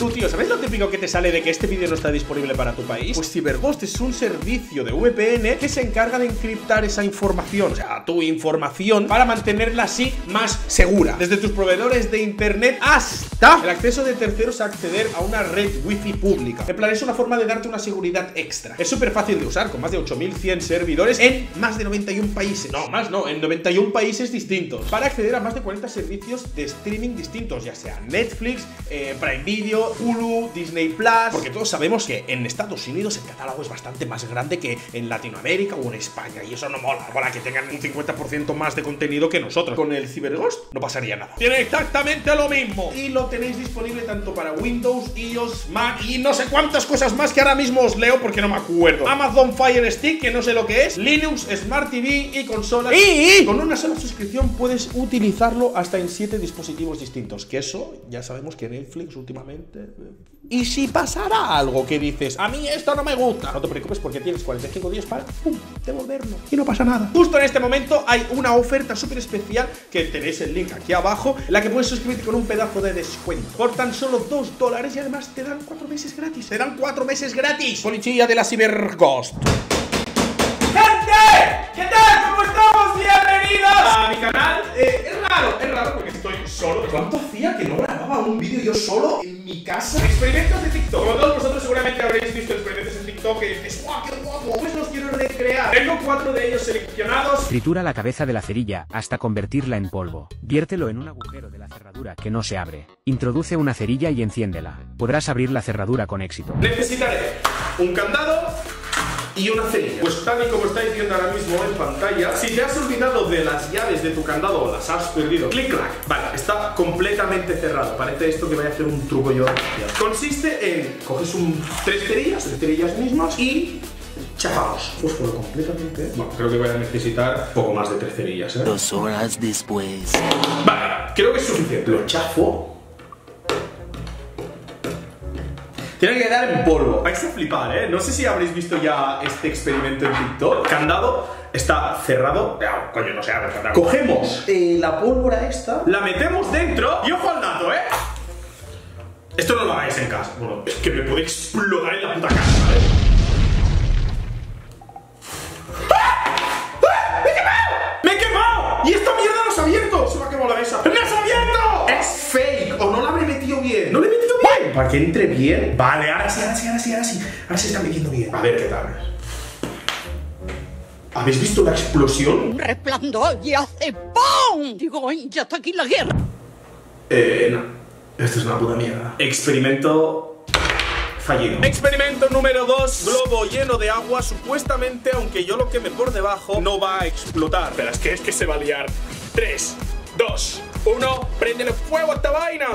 Tú, tío, ¿sabes lo típico que te sale de que este vídeo no está disponible para tu país? Pues CyberGhost es un servicio de VPN que se encarga de encriptar esa información, o sea, tu información, para mantenerla así más segura. Desde tus proveedores de internet hasta el acceso de terceros a acceder a una red wifi pública. En plan, es una forma de darte una seguridad extra. Es súper fácil de usar, con más de 8100 servidores en más de 91 países. No, más no, en 91 países distintos. Para acceder a más de 40 servicios de streaming distintos, ya sea Netflix, Prime Video, Hulu, Disney Plus. Porque todos sabemos que en Estados Unidos el catálogo es bastante más grande que en Latinoamérica o en España. Y eso no mola. Mola que tengan un 50% más de contenido que nosotros. Con el CyberGhost no pasaría nada. Tiene exactamente lo mismo. Y lo tenéis disponible tanto para Windows, iOS, Mac y no sé cuántas cosas más que ahora mismo os leo porque no me acuerdo. Amazon Fire Stick, que no sé lo que es, Linux, Smart TV y consolas. Y con una sola suscripción puedes utilizarlo hasta en 7 dispositivos distintos. Que eso ya sabemos que Netflix últimamente... Y si pasara algo que dices, a mí esto no me gusta, no te preocupes porque tienes 45 días para devolverlo y no pasa nada. Justo en este momento hay una oferta súper especial que tenéis el link aquí abajo, en la que puedes suscribirte con un pedazo de descuento por tan solo $2 y además te dan 4 meses gratis. Te dan 4 meses gratis. Policía de la CyberGhost. ¡Gente! ¿Qué tal? ¿Cómo estamos? Bienvenidos a mi canal. Es raro porque estoy solo. ¿Cuánto hacía que no grababa un vídeo yo solo en mi casa? Experimentos de TikTok. Como todos vosotros seguramente habréis visto experimentos en TikTok que dices, ¡guau, qué guapo! Pues los quiero recrear. Tengo 4 de ellos seleccionados. Tritura la cabeza de la cerilla hasta convertirla en polvo. Viértelo en un agujero de la cerradura que no se abre. Introduce una cerilla y enciéndela. Podrás abrir la cerradura con éxito. Necesitaré un candado y una cerilla. Pues tal y como estáis viendo ahora mismo en pantalla, si te has olvidado de las llaves de tu candado o las has perdido, clic clac, vale, está completamente cerrado. Parece esto que vaya a hacer un truco yo. Consiste en, coges 3 cerillas mismas y chafamos. Fósforo completamente. Bueno, creo que voy a necesitar poco más de 3 cerillas, 2 horas después. Vale, creo que es suficiente. Lo chafo. Tiene que quedar en polvo. Vais a flipar, ¿eh? No sé si habréis visto ya este experimento en TikTok. Candado está cerrado. Coño, no se abre el candado. Cogemos la pólvora esta, la metemos dentro y ojo al dato, ¿eh? Esto no lo hagáis en casa. Bueno, es que me puede explotar en la puta casa, ¿eh? ¡Me he quemado! ¡Y esta mierda no se ha abierto! Se me ha quemado la mesa. ¡No se ha abierto! Es fake. O no la habré metido bien. ¿No le he metido bien? Para que entre bien. Vale, ahora sí. Ahora se está metiendo bien. A ver qué tal. ¿Habéis visto la explosión? Un resplandor y hace ¡pum! Digo, ya está aquí la guerra. No. Esto es una puta mierda. Experimento fallido. Experimento número 2. Globo lleno de agua. Supuestamente, aunque yo lo queme por debajo, no va a explotar. Pero es que se va a liar. 3, 2, 1. ¡Préndele fuego a esta vaina!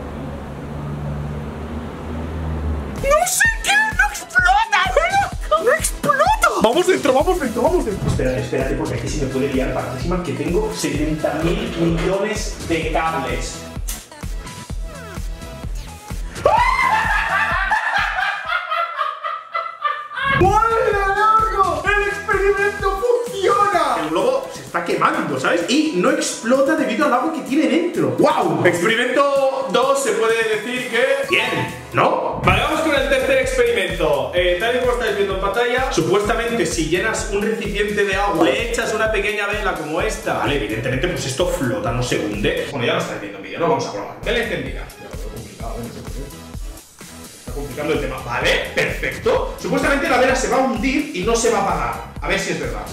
¡No sé qué! ¡No explota! ¡No explota! Vamos dentro. Espérate, porque aquí se me puede liar partísima que tengo 70.000 millones de cables. ¡Hola, loco! ¡El experimento funciona! El globo se está quemando, ¿sabes? Y no explota debido al agua que tiene dentro. ¡Wow! Experimento 2 se puede decir que... ¡bien! ¿No? Vale, vamos con el tercer experimento. Tal y como estáis viendo en pantalla, supuestamente si llenas un recipiente de agua, le echas una pequeña vela como esta, vale, evidentemente pues esto flota, no se hunde. Bueno, ya lo estáis viendo en vídeo, no vamos a probar. Vela encendida. Complicando el tema, ¿vale? Perfecto. Supuestamente la vela se va a hundir y no se va a apagar. A ver si es verdad.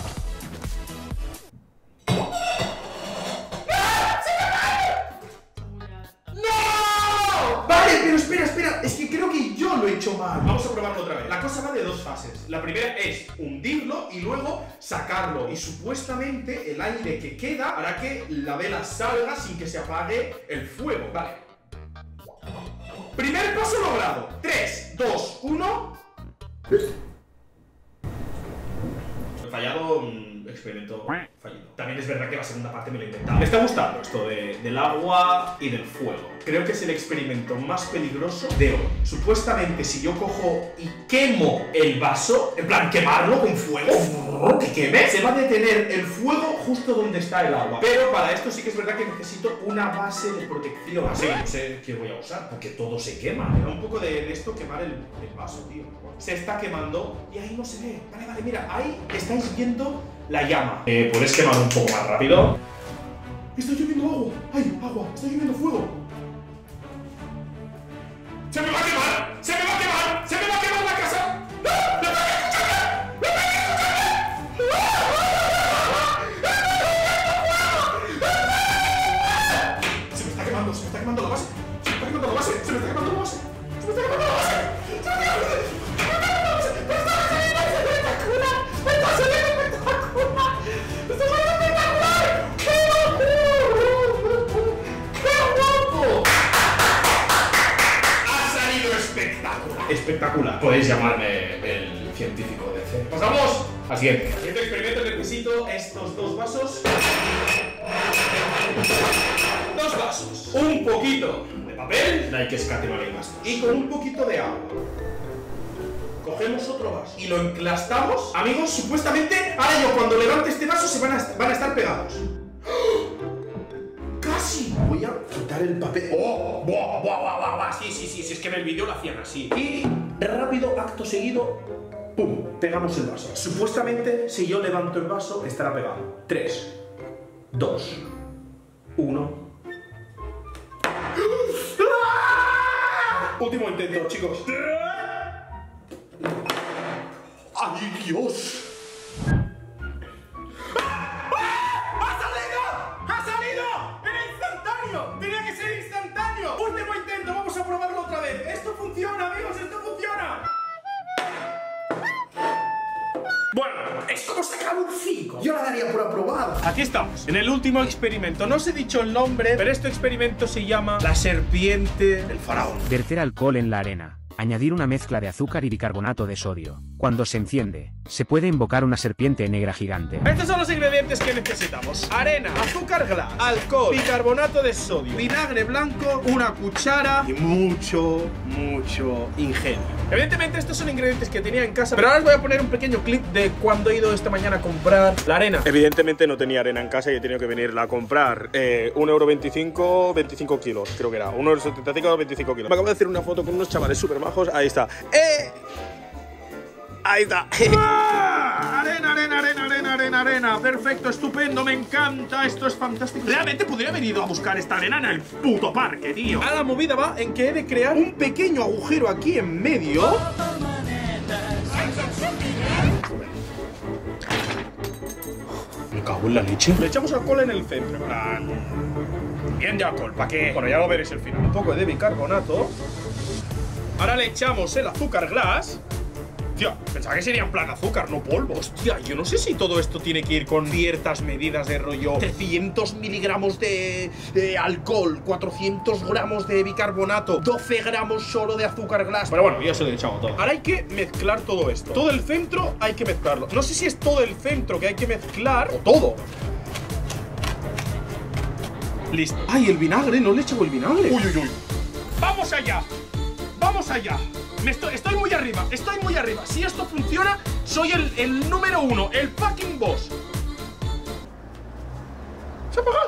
¡No! Vale, pero espera. Es que creo que yo lo he hecho mal. Vamos a probarlo otra vez. La cosa va de 2 fases. La primera es hundirlo y luego sacarlo. Y supuestamente el aire que queda hará que la vela salga sin que se apague el fuego. Vale. Primer paso logrado. 3, 2, 1. He fallado. Experimento fallido. También es verdad que la segunda parte me lo he intentado. Me está gustando esto del agua y del fuego. Creo que es el experimento más peligroso de hoy. Supuestamente si yo cojo y quemo el vaso, en plan quemarlo con fuego, que queme, se va a detener el fuego justo donde está el agua. Pero para esto sí que es verdad que necesito una base de protección. Así que no sé qué voy a usar, porque todo se quema. Me da un poco de esto quemar el vaso, tío. Se está quemando y ahí no se ve. Vale, vale, mira, ahí estáis viendo la llama. ¿Puedes quemar un poco más rápido? Está lloviendo agua. ¡Ay, agua! Está lloviendo fuego. ¡Se me va a quemar! ¡Se me va a quemar! ¡Se me va a quemar la casa! ¡No! ¡No me Se me está quemando la base. Se me está quemando la base. Se me está quemando la base. Se me está quemando la base. Se me está quemando la base. Espectacular. Podéis llamarme el científico de C. Pasamos al siguiente. En este experimento necesito estos dos vasos. Dos vasos. Un poquito de papel. No hay que escatimar en gastos. Y con un poquito de agua. Cogemos otro vaso y lo enclastamos. Amigos, supuestamente, ahora yo cuando levante este vaso se van a estar pegados. ¡Casi! Voy a quitar el papel. ¡Oh! ¡Buah, buah, buah, buah, buah! Sí, sí, sí, sí, es que en el vídeo lo hacían así. Y rápido, acto seguido, ¡pum! Pegamos el vaso. Supuestamente, si yo levanto el vaso, estará pegado. 3, 2, 1. Último intento, chicos. ¡Ay, Dios! ¡Tenía que ser instantáneo! ¡Último intento! ¡Vamos a probarlo otra vez! ¡Esto funciona, amigos! ¡Esto funciona! Bueno, es como sacar un 5. Yo la daría por aprobado. Aquí estamos, en el último experimento. No os he dicho el nombre, pero este experimento se llama la serpiente del faraón. Verter alcohol en la arena. Añadir una mezcla de azúcar y bicarbonato de sodio. Cuando se enciende, se puede invocar una serpiente negra gigante. Estos son los ingredientes que necesitamos: arena, azúcar glass, alcohol, bicarbonato de sodio, vinagre blanco, una cuchara y mucho ingenio. Evidentemente estos son ingredientes que tenía en casa, pero ahora os voy a poner un pequeño clip de cuando he ido esta mañana a comprar la arena. Evidentemente no tenía arena en casa y he tenido que venirla a comprar. 1,25 €, 25 kilos, creo que era 1,75 €, 25 kilos. Me acabo de hacer una foto con unos chavales súper majos. Ahí está. Ahí está. Arena. Perfecto, estupendo, me encanta. Esto es fantástico. Realmente podría haber ido a buscar esta arena en el puto parque, tío. Ahora la movida va en que he de crear un pequeño agujero aquí en medio. Me cago en la leche. Le echamos alcohol en el centro. Bien de alcohol, ¿para qué? Bueno, ya lo veréis al final. Un poco de bicarbonato. Ahora le echamos el azúcar glass. Tío, pensaba que sería en plan azúcar, no polvo. Hostia, yo no sé si todo esto tiene que ir con ciertas medidas de rollo 300 miligramos de alcohol, 400 gramos de bicarbonato, 12 gramos solo de azúcar glass. Pero bueno, ya se lo he echado todo. Ahora hay que mezclar todo esto. Todo el centro hay que mezclarlo. No sé si es todo el centro que hay que mezclar o todo. Listo. ¡Ay, el vinagre! No le he echado el vinagre. ¡Uy, uy, uy! ¡Vamos allá! ¡Vamos allá! Estoy muy arriba, estoy muy arriba. Si esto funciona, soy el número 1, el fucking boss. ¡Se ha apagado!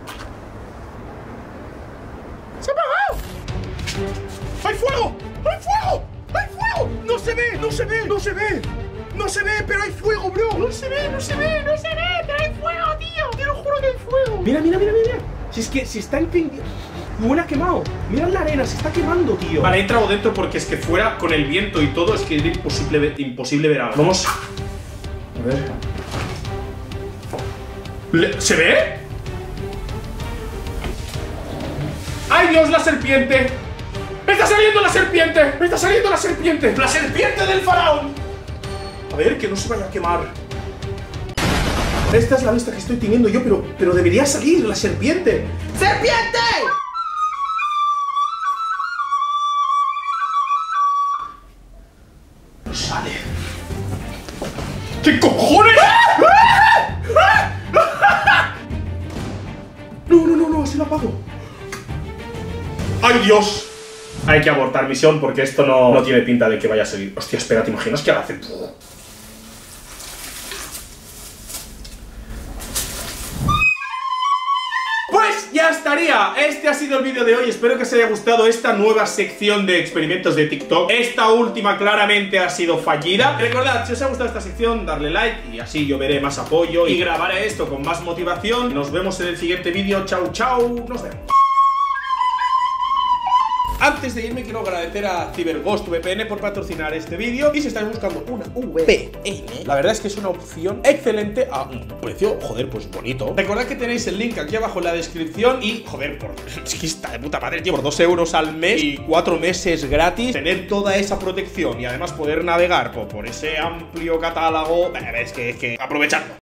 ¡Se ha apagado! ¡Hay fuego! ¡Hay fuego! ¡Hay fuego! ¡No se ve! ¡No se ve! ¡No se ve! ¡No se ve! ¡Pero hay fuego, bro! ¡No se ve! ¡No se ve! ¡No se ve! ¡Pero hay fuego, tío! ¡Te lo juro que hay fuego! Mira, mira, mira, mira. Si es que se está encendiendo. Fuera quemado. Mirad la arena, se está quemando, tío. Vale, he entrado dentro porque es que fuera con el viento y todo es que era imposible ver algo. Vamos. A ver. ¿Se ve? ¡Ay, Dios, la serpiente! ¡Me está saliendo la serpiente! ¡Me está saliendo la serpiente! ¡La serpiente del faraón! A ver, que no se vaya a quemar. Esta es la vista que estoy teniendo yo, pero debería salir la serpiente. ¡Serpiente! No sale. ¿Qué cojones? No, se lo apago. ¡Ay, Dios! Hay que abortar misión porque esto no tiene pinta de que vaya a salir. Hostia, espera, ¿te imaginas que ahora hace... sido el vídeo de hoy. Espero que os haya gustado esta nueva sección de experimentos de TikTok. Esta última claramente ha sido fallida. Recordad, si os ha gustado esta sección, darle like y así yo veré más apoyo y grabaré esto con más motivación. Nos vemos en el siguiente vídeo. Chau, chau. Nos vemos. Antes de irme quiero agradecer a CyberGhost VPN por patrocinar este vídeo. Y si estáis buscando una VPN, la verdad es que es una opción excelente a un precio, joder, pues bonito. Recordad que tenéis el link aquí abajo en la descripción. Y, joder, es que está de puta madre, tío, por 2 euros al mes y 4 meses gratis, tener toda esa protección y además poder navegar por ese amplio catálogo. Es que aprovechadlo.